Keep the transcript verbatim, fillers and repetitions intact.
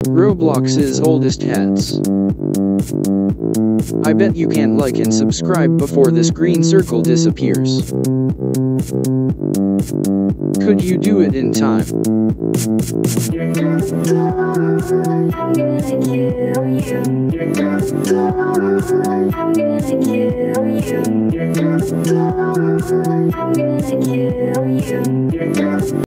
Roblox's oldest hats. I bet you can't like and subscribe before this green circle disappears. Could you do it in time? You're not good, I'm gonna kill you. You're not good, I'm gonna kill you. You're not good, I'm gonna kill you. You're not